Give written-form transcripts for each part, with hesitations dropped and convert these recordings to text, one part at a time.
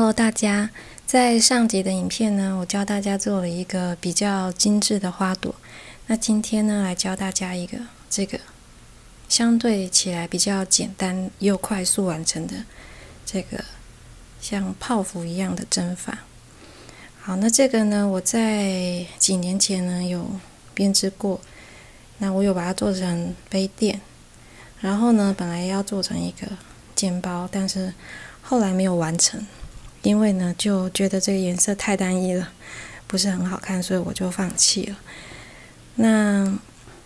Hello， 大家，在上集的影片呢，我教大家做了一个比较精致的花朵。那今天呢，来教大家一个这个相对起来比较简单又快速完成的这个像泡芙一样的针法。好，那这个呢，我在几年前呢有编织过，那我有把它做成杯垫，然后呢，本来要做成一个肩包，但是后来没有完成。因为呢，就觉得这个颜色太单一了，不是很好看，所以我就放弃了。那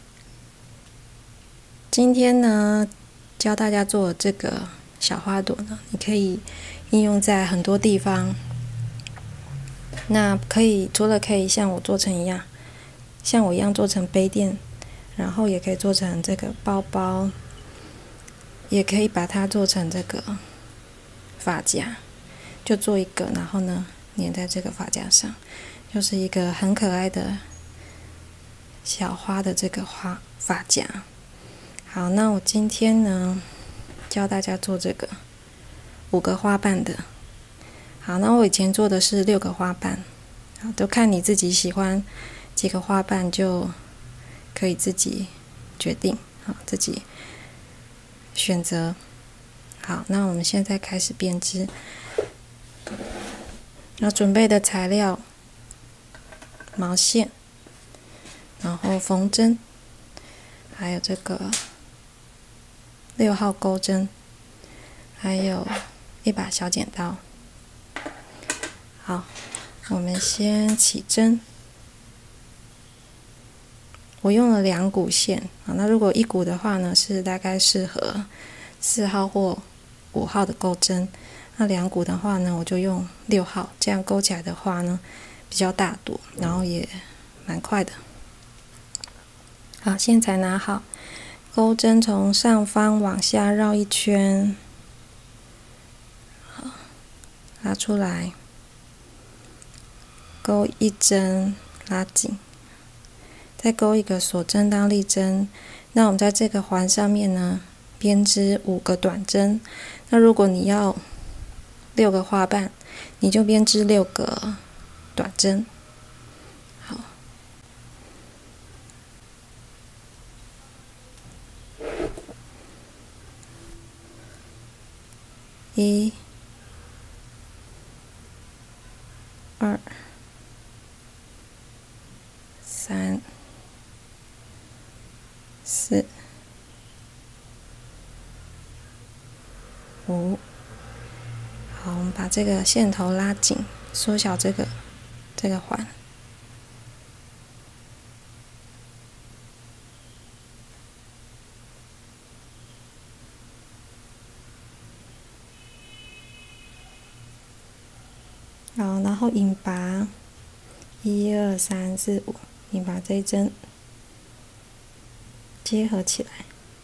今天呢，教大家做这个小花朵呢，你可以应用在很多地方。那除了可以像我一样做成杯垫，然后也可以做成这个包包，也可以把它做成这个发夹。就做一个，然后呢，粘在这个发夹上，就是一个很可爱的小花的这个发夹。好，那我今天呢，教大家做这个5个花瓣的。好，那我以前做的是6个花瓣，好，都看你自己喜欢几个花瓣，就可以自己决定，好，自己选择。好，那我们现在开始编织。要准备的材料：毛线，然后缝针，还有这个6号钩针，还有一把小剪刀。好，我们先起针。我用了2股线，那如果1股的话呢，是大概适合4号或5号的钩针。那2股的话呢，我就用6号，这样勾起来的话呢，比较大朵，然后也蛮快的。好，线材拿好，钩针从上方往下绕一圈，好，拉出来，钩1针，拉紧，再钩1个锁针当立针。那我们在这个环上面呢，编织5个短针。那如果你要6个花瓣，你就编织6个短针。好，1、2、3、4、5。好，我们把这个线头拉紧，缩小这个环。好，然后引拔1、2、3、4、5，引拔这一针结合起来，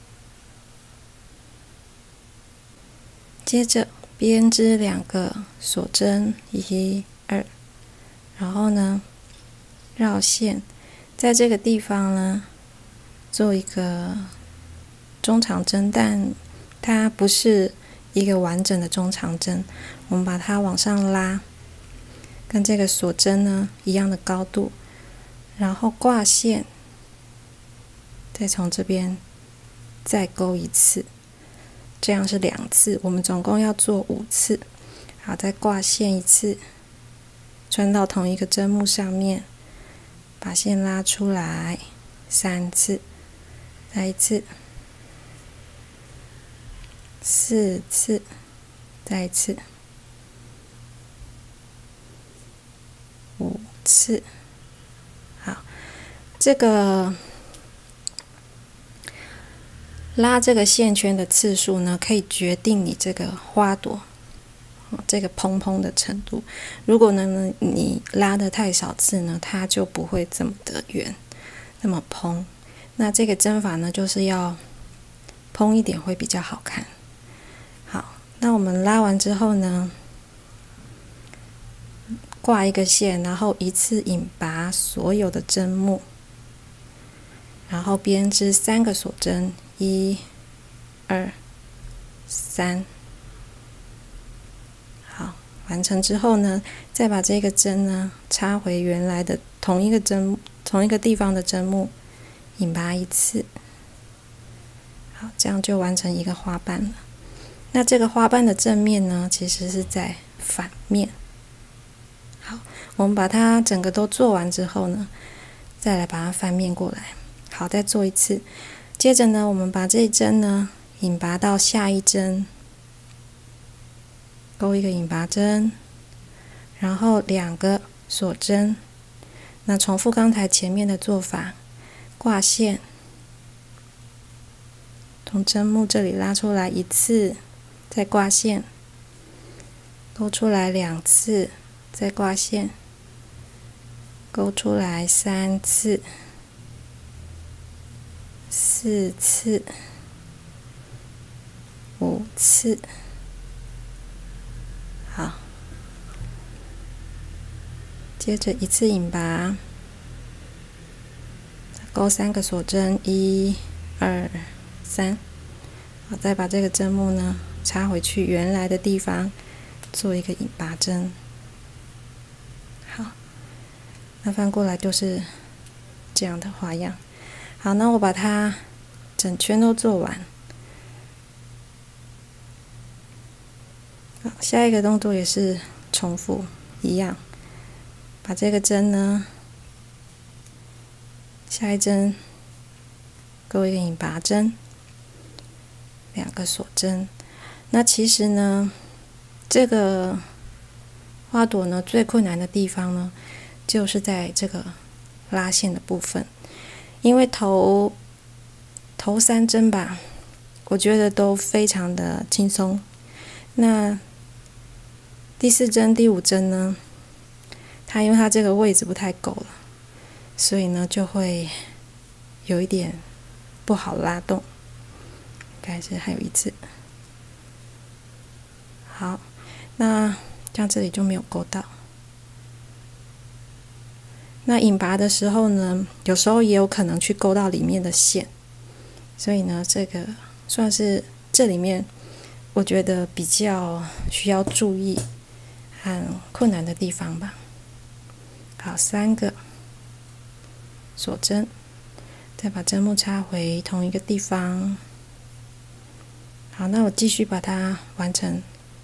接着编织2个锁针，1、2，然后呢，绕线，在这个地方呢，做一个中长针，但它不是一个完整的中长针，我们把它往上拉，跟这个锁针呢一样的高度，然后挂线，再从这边再钩1次。这样是2次，我们总共要做5次。好，再挂线1次，穿到同一个针目上面，把线拉出来3次，再1次，4次，再1次，5次。好，这个拉这个线圈的次数呢，可以决定你这个花朵这个蓬蓬的程度。如果呢你拉的太少次呢，它就不会这么的圆，那么蓬。那这个针法呢，就是要蓬一点会比较好看。好，那我们拉完之后呢，挂1个线，然后一次引拔所有的针目，然后编织3个锁针，1、2、3。好， 完成之后呢，再把这个针呢插回原来的同一个地方的针目，引拔一次。好，这样就完成一个花瓣了。那这个花瓣的正面呢，其实是在反面。好，我们把它整个都做完之后呢，再来把它翻面过来。好，再做一次。接着呢，我们把这一针呢引拔到下一针，钩一个引拔针，然后2个锁针。那重复刚才前面的做法，挂线，从针目这里拉出来1次，再挂线，勾出来2次，再挂线，勾出来3次、4次、5次。好，接着一次引拔，钩3个锁针，1、2、3。好，再把这个针目呢插回去原来的地方，做一个引拔针。好，那翻过来就是这样的花样。好，那我把它整圈都做完。好，下一个动作也是重复一样，把这个针呢，下一针钩一个引拔针，2个锁针。那其实呢，这个花朵呢最困难的地方呢，就是在这个拉线的部分，因为头3针吧，我觉得都非常的轻松。那第4针、第5针呢，因为它这个位置不太够了，所以呢就会有一点不好拉动。应该是还有1次。好，那这样这里就没有勾到。那引拔的时候呢，有时候也有可能去勾到里面的线，所以呢，这个算是这里面我觉得比较需要注意和困难的地方吧。好，3个锁针，再把针目插回同一个地方。好，那我继续把它完成。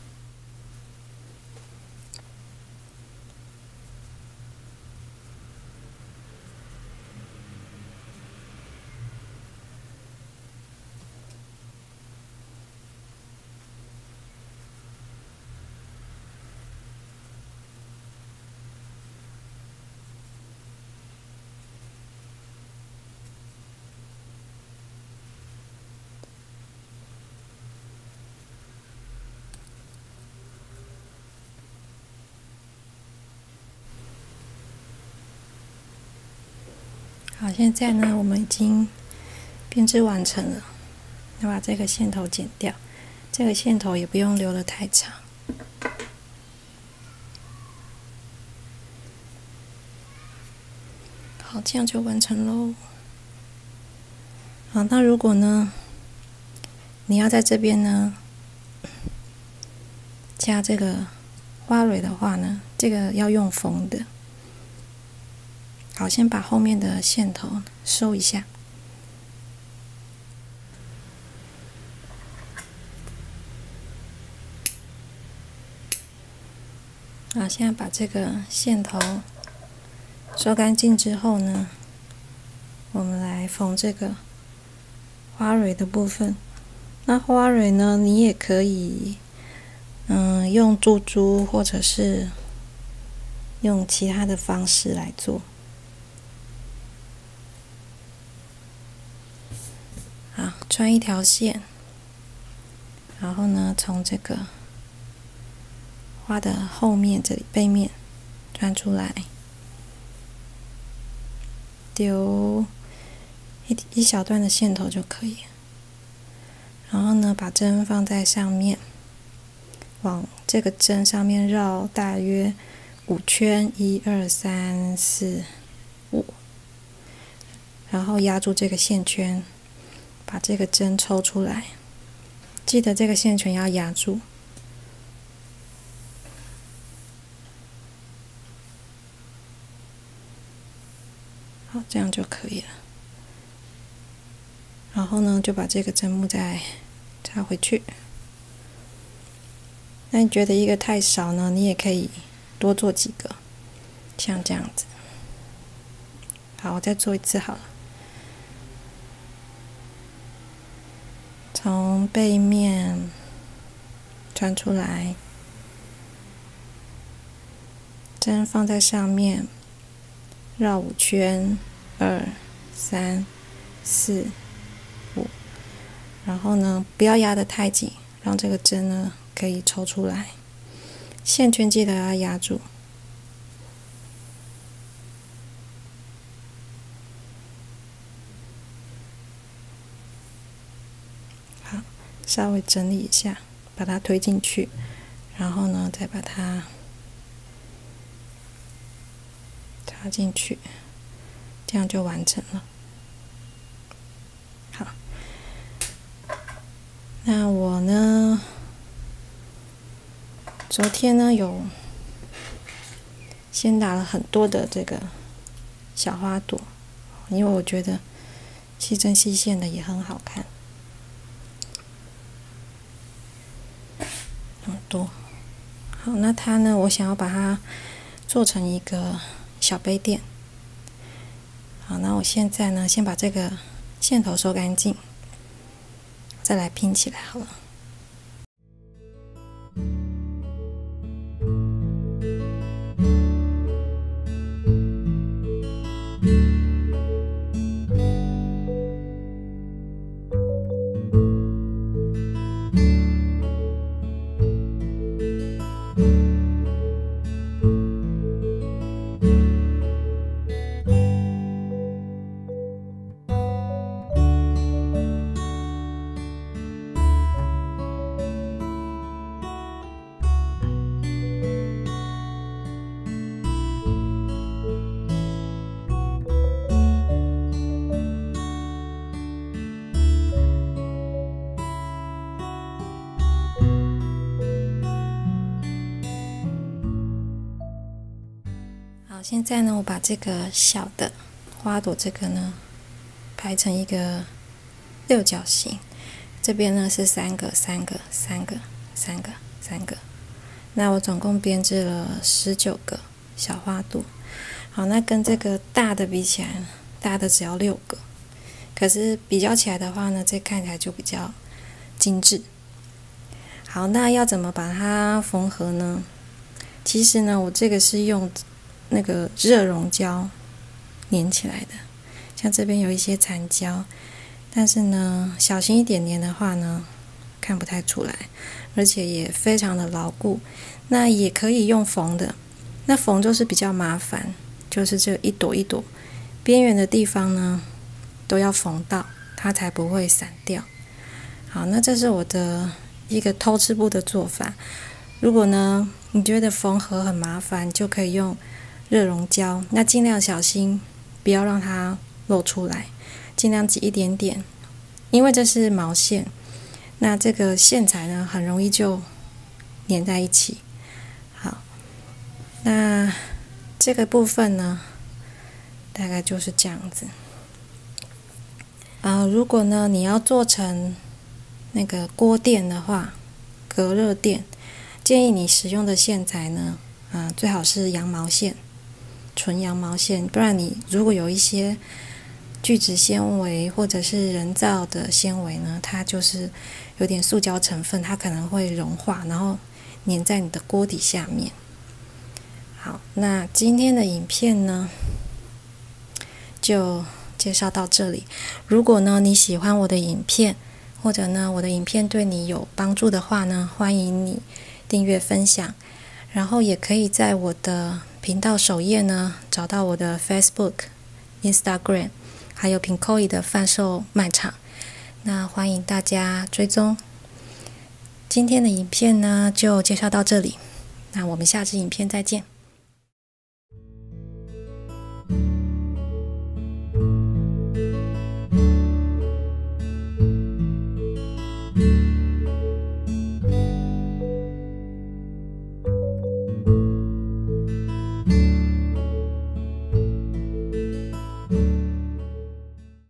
好，现在呢，我们已经编织完成了。要把这个线头剪掉，这个线头也不用留得太长。好，这样就完成喽。好，那如果呢，你要在这边呢加这个花蕊的话呢，这个要用缝的。好，先把后面的线头收一下。好，现在把这个线头收干净之后呢，我们来缝这个花蕊的部分。那花蕊呢，你也可以，用珠珠或者是用其他的方式来做。好，穿一条线，然后呢，从这个花的后面这里背面穿出来，丢一小段的线头就可以。然后呢，把针放在上面，往这个针上面绕大约5圈，1、2、3、4、5，然后压住这个线圈，把这个针抽出来，记得这个线圈要压住。 这样就可以了。然后呢，就把这个针目再插回去。那你觉得一个太少呢，你也可以多做几个，像这样子。好，我再做一次好了。从背面穿出来，针放在上面，绕5圈，2、3、4、5。然后呢，不要压得太紧，让这个针呢可以抽出来。线圈记得要压住。好，稍微整理一下，把它推进去，然后呢，再把它插进去，这样就完成了。好，那我呢，昨天呢有先打了很多的这个小花朵，因为我觉得细针细线的也很好看，很多。好，那它呢，我想要把它做成一个小杯垫。好，那我现在呢，先把这个线头收干净，再来拼起来好了。好，现在呢，我把这个小的花朵这个呢排成一个六角形，这边呢是3个、3个、3个、3个、3个。那我总共编织了19个小花朵。好，那跟这个大的比起来，大的只要6个，可是比较起来的话呢，这看起来就比较精致。好，那要怎么把它缝合呢？其实呢，我这个是用那个热熔胶粘起来的，像这边有一些残胶，但是呢，小心一点粘的话呢，看不太出来，而且也非常的牢固。那也可以用缝的，那缝就是比较麻烦，就是这一朵一朵边缘的地方呢，都要缝到，它才不会散掉。好，那这是我的一个偷吃步的做法。如果呢，你觉得缝合很麻烦，就可以用热熔胶，那尽量小心，不要让它露出来，尽量挤一点点，因为这是毛线，那这个线材呢很容易就粘在一起。好，那这个部分呢，大概就是这样子。如果呢你要做成那个锅垫的话，隔热垫，建议你使用的线材呢，最好是羊毛线。纯羊毛线，不然你如果有一些聚酯纤维或者是人造的纤维呢，它就是有点塑胶成分，它可能会融化，然后粘在你的锅底下面。好，那今天的影片呢，就介绍到这里。如果呢你喜欢我的影片，或者呢我的影片对你有帮助的话呢，欢迎你订阅分享，然后也可以在我的频道首页呢找到我的 Facebook、Instagram， 还有 Pinkoi 的贩售卖场，那欢迎大家追踪。今天的影片呢就介绍到这里，那我们下支影片再见。